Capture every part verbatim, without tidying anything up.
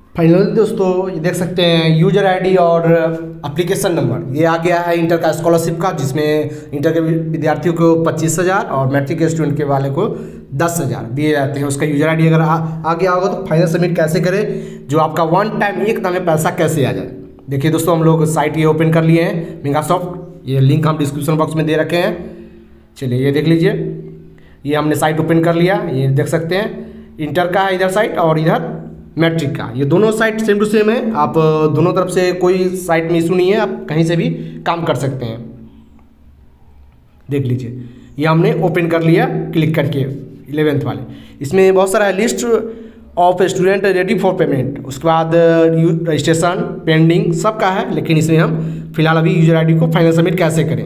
Finally दोस्तों ये देख सकते हैं यूजर आईडी और एप्लीकेशन नंबर ये आ गया है इंटर का स्कॉलरशिप का, जिसमें इंटर के विद्यार्थियों को पच्चीस हज़ार और मैट्रिक के स्टूडेंट के वाले को दस हज़ार दिए जाते हैं। उसका यूजर आईडी अगर आ, आ गया होगा तो फाइनल सबमिट कैसे करें, जो आपका वन टाइम एक दाम में पैसा कैसे आ जाए। देखिए दोस्तों, हम लोग साइट ये ओपन कर लिए हैं मेगासॉफ्ट, ये लिंक हम डिस्क्रिप्शन बॉक्स में दे रखे हैं। चलिए ये देख लीजिए, ये हमने साइट ओपन कर लिया। ये देख सकते हैं इंटर का है इधर साइट और इधर मैट्रिक का, ये दोनों साइट सेम टू सेम है। आप दोनों तरफ से कोई साइट में इशू नहीं है, आप कहीं से भी काम कर सकते हैं। देख लीजिए ये हमने ओपन कर लिया क्लिक करके इलेवेंथ वाले। इसमें बहुत सारा list of student ready for payment, उसके बाद रजिस्ट्रेशन पेंडिंग सबका है, लेकिन इसमें हम फिलहाल अभी यूजर आईडी को फाइनल सबमिट कैसे करें।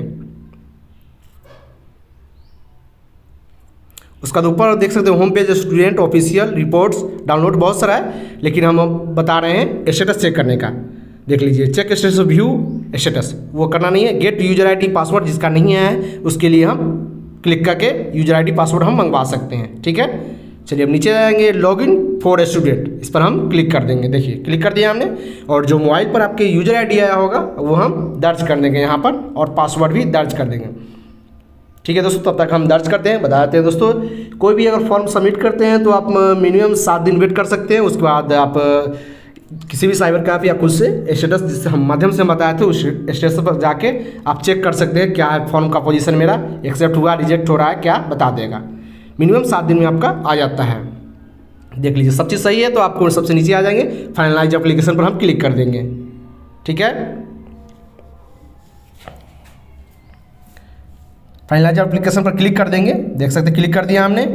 उसका ऊपर देख सकते हो home page student official reports download बहुत सारा है, लेकिन हम बता रहे हैं स्टेटस चेक करने का। देख लीजिए चेक स्टेटस व्यू स्टेटस, वो करना नहीं है। गेट यूजर आईडी पासवर्ड जिसका नहीं है उसके लिए हम क्लिक करके यूजर आईडी पासवर्ड हम मंगवा सकते हैं। ठीक है, चलिए अब नीचे जाएंगे लॉगिन फॉर स्टूडेंट, इस पर हम क्लिक कर देंगे। देखिए क्लिक कर दिया हमने, और जो मोबाइल पर आपके यूजर आईडी आया होगा वो हम दर्ज कर देंगे यहाँ पर, और पासवर्ड भी दर्ज कर देंगे। ठीक है दोस्तों, तब तक हम दर्ज करते हैं। बता देते हैं दोस्तों, कोई भी अगर फॉर्म सबमिट करते हैं तो आप मिनिमम सात दिन वेट कर सकते हैं। उसके बाद आप किसी भी साइबर कैफ या खुद से स्टेटस जिससे हम माध्यम से हम बताए थे उस स्टेटस पर जाके आप चेक कर सकते हैं क्या है फॉर्म का पोजीशन, मेरा एक्सेप्ट हुआ रिजेक्ट हो रहा है क्या बता देगा। मिनिमम सात दिन में आपका आ जाता है। देख लीजिए सब चीज़ सही है तो आपको सबसे नीचे आ जाएंगे, फाइनलाइज एप्लीकेशन पर हम क्लिक कर देंगे। ठीक है, फाइनलाइज एप्लीकेशन पर क्लिक कर देंगे। देख सकते हैं क्लिक कर दिया हमने।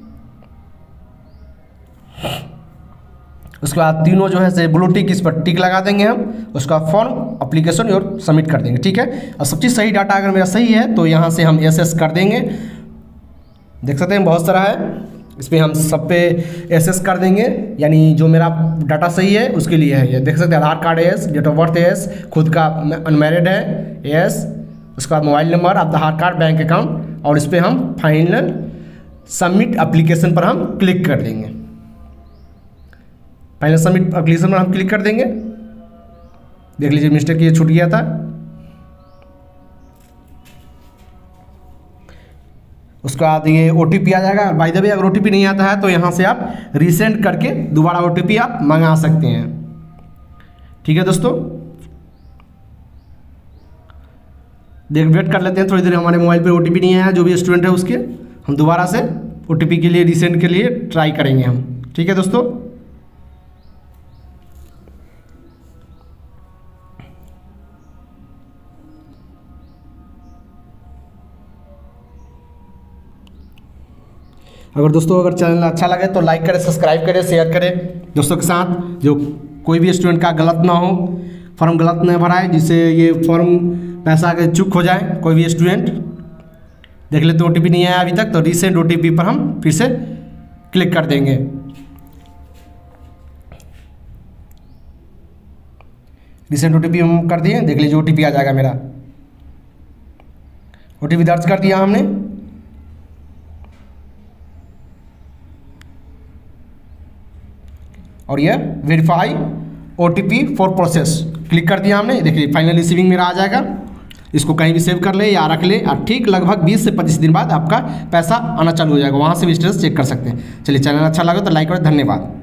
उसके बाद तीनों जो है से ब्लू टिक, इस पर टिक लगा देंगे हम। उसका फॉर्म एप्लीकेशन और सबमिट कर देंगे। ठीक है, और सब चीज़ सही डाटा अगर मेरा सही है तो यहाँ से हम एस एस कर देंगे। देख सकते हैं बहुत सारा है, इस पर हम सब पे एस एस कर देंगे, यानी जो मेरा डाटा सही है उसके लिए है। ये देख सकते हैं Aadhaar card yes, date of birth yes, खुद का अनमैरिड है एस, उसके बाद mobile number, Aadhaar card, bank account, और इस पर हम फाइनल सबमिट एप्लीकेशन पर हम क्लिक कर देंगे। फाइनल सबमिट एप्लीकेशन पर हम क्लिक कर देंगे। देख लीजिए मिस्टेक ये छूट गया था। उसके बाद ये ओ टी पी आ जाएगा। बाय द वे अगर ओ टी पी नहीं आता है तो यहाँ से आप रीसेंड करके दोबारा ओ टी पी आप मंगा सकते हैं। ठीक है दोस्तों, देख वेट कर लेते हैं थोड़ी देर। हमारे मोबाइल पे ओ टी पी नहीं आया, जो भी स्टूडेंट है उसके हम दोबारा से ओ टी पी के लिए रीसेंड के लिए ट्राई करेंगे हम। ठीक है दोस्तों, अगर दोस्तों अगर चैनल अच्छा लगे तो लाइक करें, सब्सक्राइब करें, शेयर करें दोस्तों के साथ, जो कोई भी स्टूडेंट का गलत ना हो, फॉर्म गलत न भराए, जिससे ये फॉर्म पैसा के चुक हो जाए कोई भी स्टूडेंट। देख लेते ओ टी पी नहीं आया अभी तक तो रीसेंट ओ टी पी पर हम फिर से क्लिक कर देंगे। रीसेंट ओ टी पी हम कर दिए। देख लीजिए ओ टी पी आ जाएगा मेरा, ओ टी पी दर्ज कर दिया हमने। और ये verify O T P for process click कर दिया हमने। देखिए फाइनल रिसीविंग मेरा आ जाएगा। इसको कहीं भी सेव कर ले या रख ले, और ठीक लगभग बीस से पच्चीस दिन बाद आपका पैसा आना चालू हो जाएगा। वहाँ से भी स्टेटस चेक कर सकते हैं। चलिए चैनल अच्छा लगा तो लाइक करें, धन्यवाद।